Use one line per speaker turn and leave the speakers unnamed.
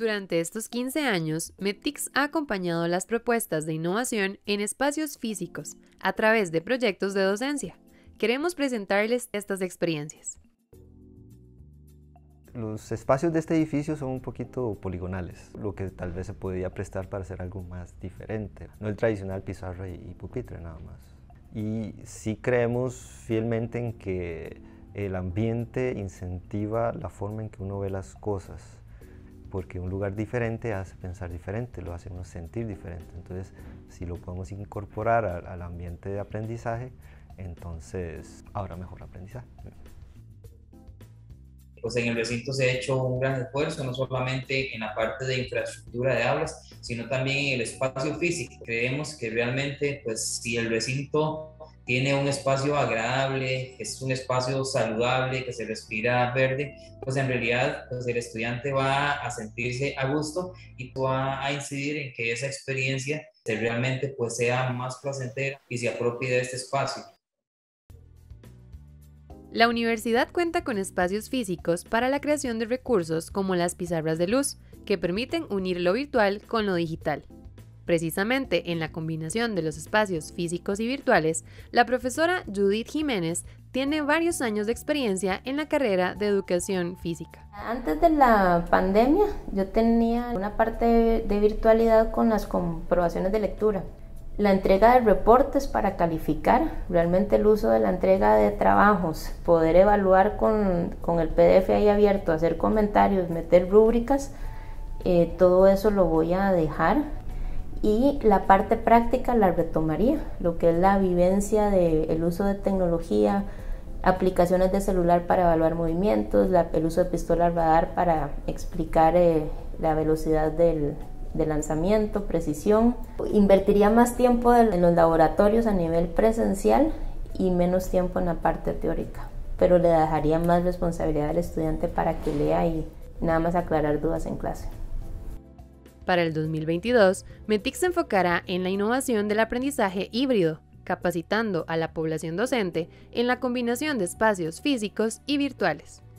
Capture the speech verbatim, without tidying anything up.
Durante estos quince años, METICS ha acompañado las propuestas de innovación en espacios físicos a través de proyectos de docencia. Queremos presentarles estas experiencias.
Los espacios de este edificio son un poquito poligonales, lo que tal vez se podría prestar para hacer algo más diferente, no el tradicional pizarra y pupitre nada más. Y sí creemos fielmente en que el ambiente incentiva la forma en que uno ve las cosas, porque un lugar diferente hace pensar diferente, lo hace uno sentir diferente. Entonces, si lo podemos incorporar al, al ambiente de aprendizaje, entonces habrá mejor aprendizaje.
Pues en el recinto se ha hecho un gran esfuerzo, no solamente en la parte de infraestructura de aulas, sino también en el espacio físico. Creemos que realmente, pues, si el recinto tiene un espacio agradable, es un espacio saludable, que se respira verde, pues en realidad pues el estudiante va a sentirse a gusto y va a incidir en que esa experiencia realmente pues sea más placentera y se apropie de este espacio.
La universidad cuenta con espacios físicos para la creación de recursos como las pizarras de luz, que permiten unir lo virtual con lo digital. Precisamente en la combinación de los espacios físicos y virtuales, la profesora Judith Jiménez tiene varios años de experiencia en la carrera de educación física.
Antes de la pandemia, yo tenía una parte de virtualidad con las comprobaciones de lectura. La entrega de reportes para calificar, realmente el uso de la entrega de trabajos, poder evaluar con, con el P D F ahí abierto, hacer comentarios, meter rúbricas, eh, todo eso lo voy a dejar. Y la parte práctica la retomaría, lo que es la vivencia del uso de tecnología, aplicaciones de celular para evaluar movimientos, la, el uso de pistola radar para explicar eh, la velocidad del de lanzamiento, precisión. Invertiría más tiempo en los laboratorios a nivel presencial y menos tiempo en la parte teórica, pero le dejaría más responsabilidad al estudiante para que lea y nada más aclarar dudas en clase.
Para el dos mil veintidós, METICS se enfocará en la innovación del aprendizaje híbrido, capacitando a la población docente en la combinación de espacios físicos y virtuales.